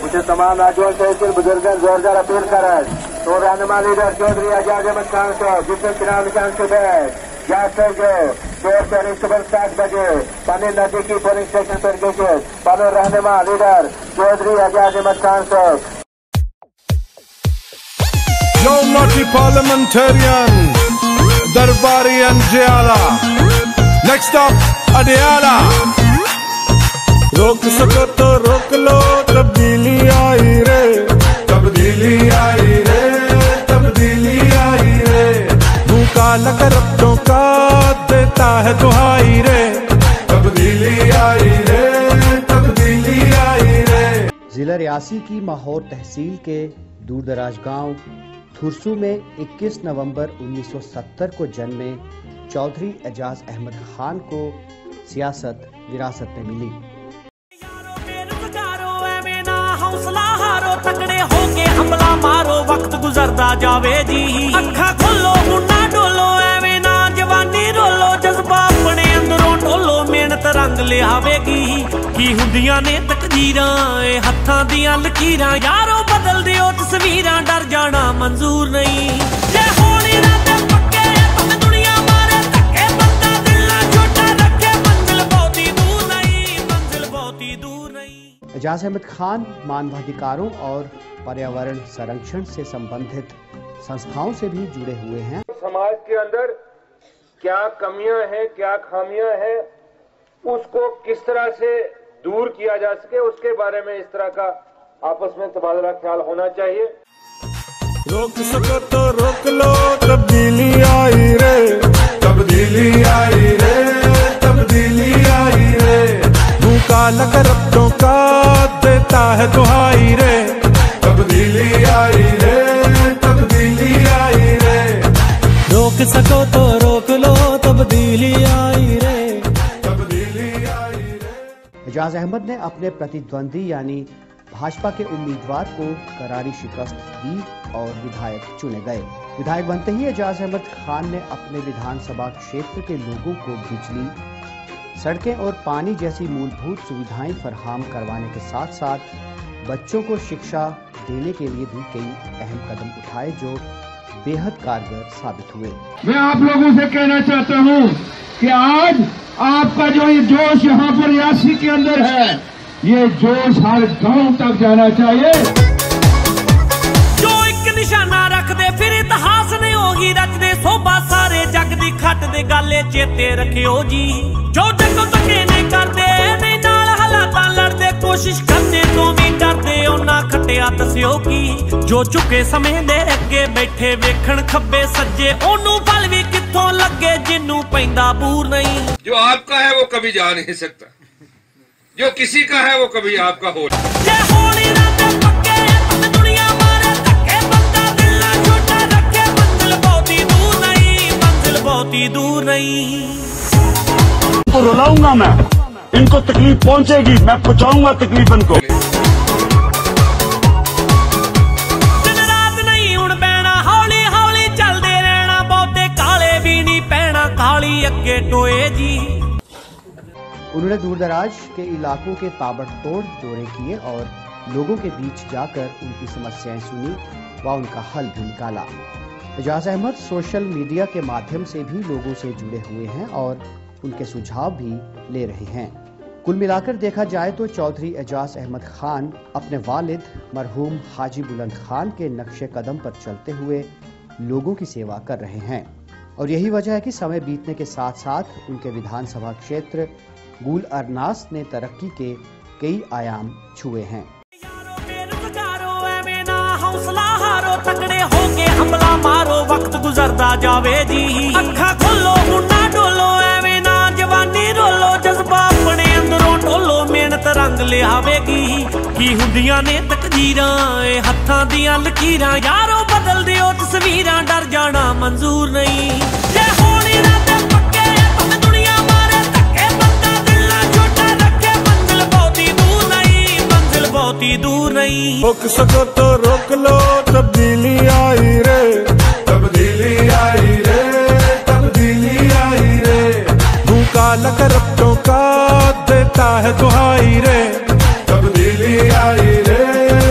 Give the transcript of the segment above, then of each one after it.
मुझे तमाम नौजवान तहसील बुजुर्ग जोरदार अपील कर तो रहनुमा लीडर चौधरी एजाज अहमद खान को जिसने चुनाव निशान शुबे या जो 4 तारीख सुबह 7 बजे पानी नदी की पोलिंग स्टेशन पर गए पानो रहनुमा लीडर चौधरी एजाज अहमद खान को Yo Naughty Parliamentarian Darbari and Jiala. Next up Adiala. रोक सको तो रोक लो तब्दीली आई रे, तब्दीली आई रे, तब्दीली आई रे। भूखा लकर रब्तों का देता है दुहाई रे, तब्दीली आई रे, तब्दीली आई रे। जिला रियासी की माहौर तहसील के दूरदराज गांव थुरसू में 21 नवंबर 1970 को जन्मे चौधरी एजाज अहमद खान को सियासत विरासत में मिली। हौसला हारो तकड़े होके हमला मारो वक्त गुजरदा जावे जी। अखा खोलो मुन्ना डोलो एवें ना जवानी रोलो जज्बा अपने अंदरों डोलो मेहनत रंग लियावेगी। की हुंदियां ने तकदीरां ए हत्थां दियां लकीरां यारो बदल दियो तस्वीरां डर जाना मंजूर नहीं। जे होनी राते पक्के पग दुनिया मारे धक्के बंदा दिल ना छोटा रखे मंजिल बहुती दूर नहीं, मंजिल बहुती दूर नहीं। एजाज अहमद खान मानवाधिकारों और पर्यावरण संरक्षण से संबंधित संस्थाओं से भी जुड़े हुए हैं। समाज के अंदर क्या कमियां हैं, क्या खामियां हैं, उसको किस तरह से दूर किया जा सके, उसके बारे में इस तरह का आपस में तबादला ख्याल होना चाहिए। रोक सको तो रोक लो तब्दीली आई रे, तब्दीली आई रे, तब्दीली आई रे। भूखा लकर रब्तों का देता है दुहाई रे, तब्दीली आई रे, तब्दीली आई रे। रोक सको तो रोक लो तब्दीली आई रे, तब्दीली आई रे। एजाज अहमद ने अपने प्रतिद्वंदी यानी भाजपा के उम्मीदवार को करारी शिकस्त दी और विधायक चुने गए। विधायक बनते ही एजाज अहमद खान ने अपने विधानसभा क्षेत्र के लोगों को बिजली, सड़कें और पानी जैसी मूलभूत सुविधाएं फराहम करवाने के साथ साथ बच्चों को शिक्षा देने के लिए भी कई अहम कदम उठाए जो बेहद कारगर साबित हुए। मैं आप लोगों से कहना चाहता हूं कि आज आपका जो ये जोश यहाँ पर रियासी के अंदर है, ये जोश हर गांव तक जाना चाहिए। जो एक निशाना रख दे फिर इतिहास नहीं होगी रचदे सोबा सारे जग दी खट दे गाले चेते रखियो जी। जो जगो तके नहीं करदे नहीं नाल हालातां लड़दे कोशिश करने तो भी डरदे ओना खटिया दसियो की। जो झुके समय दे अगे बैठे वेखण खब्बे सज्जे ओनू फल भी कित्थों लगे जिन्नू पैंदा बूर नहीं। जो आपका है वो कभी जा नहीं सकता, जो किसी का है वो कभी आपका हो दूर नहीं। इनको रुलाऊंगा मैं, इनको तकलीफ पहुंचेगी, मैं पहुंचाऊंगा तकलीफ इनको। दिन रात नहीं उड़ पैना हौली हौली चलते रहना बहुते काले भी नहीं पैना काली अगे टोए जी। उन्होंने दूरदराज के इलाकों के ताबड़तोड़ दौरे किए और लोगों के बीच जाकर उनकी समस्याएं सुनी व उनका हल भी निकाला। एजाज अहमद सोशल मीडिया के माध्यम से भी लोगों से जुड़े हुए हैं और उनके सुझाव भी ले रहे हैं। कुल मिलाकर देखा जाए तो चौधरी एजाज अहमद खान अपने वालिद मरहूम हाजी बुलंद खान के नक्शे कदम पर चलते हुए लोगों की सेवा कर रहे हैं और यही वजह है कि समय बीतने के साथ साथ उनके विधानसभा क्षेत्र गुल अरनास ने तरक्की के कई आयाम छुए हैं। हौसला हारो तकड़े होके हमला मारो वक्त गुजरदा जावे जी। अखा खोलो मुन्ना डोलो एवें ना जवानी रोलो जज्बा अपने अंदरों डोलो मेहनत रंग लियावेगी। की हुंदियां ने तकदीरां ए हत्थां दियां लकीरां यारो बदल दियो तस्वीरां डर जाना मंजूर नहीं। जे होनी राते पक्के पग दुनिया मारे धक्के बंदा दिल ना छोटा रखे मंजिल बहुती दूर नहीं, मंजिल बहुती दूर नहीं। रोक सको तो रोक लो तब्दीली आई रे, तब्दीली आई रे, तब्दीली आई रे। भूखा लकर रब्तों का देता है दुहाई रे, तब्दीली आई रे,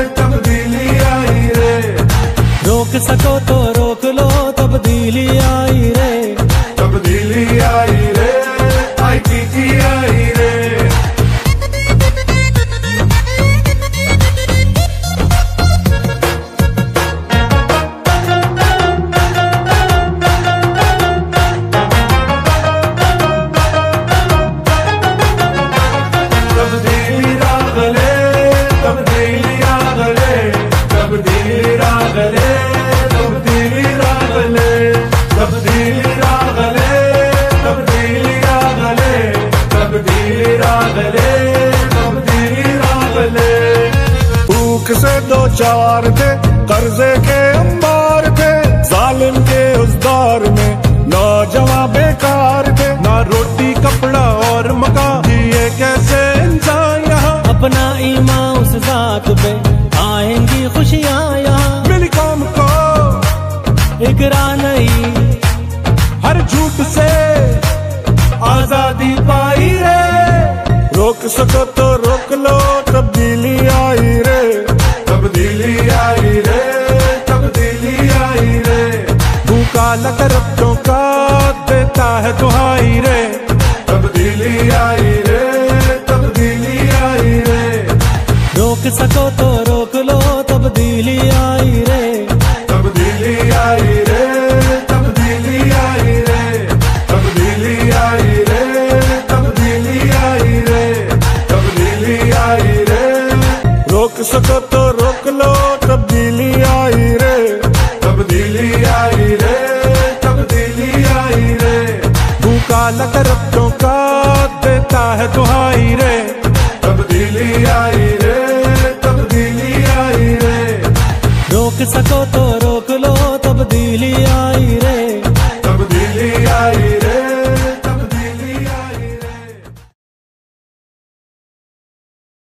दुख से दो चार थे, कर्जे के अंबार थे, जालिम के उस दौर में नौजवान बेकार थे। ना रोटी कपड़ा और मकान, ये कैसे इंसान यहाँ। अपना ईमान उस जात पे, आएंगी खुशियाँ यहाँ। मिली कौम को इकरा नहीं, हर झूठ से आजादी पाई रे। रोक सको तो रोक लो, तब्दीली आई रे, तब्दीली आई रे, तब्दीली आई रे। भूखा लकर रब्तों का देता है दुहाई रे, तब्दीली आई रे, तब्दीली आई रे। रोक सको तो रोक लो, तब्दीली आई रे, तब्दीली आई रे, तब्दीली आई रे, तब्दीली आई रे, तब्दीली आई रे, तब्दीली आई रे। रोक सको तो रोक लो, तब्दीली आई रे, तब्दीली आई रे, तब्दीली आई रे। भूखा लकर रब्तों का देता है दुहाई।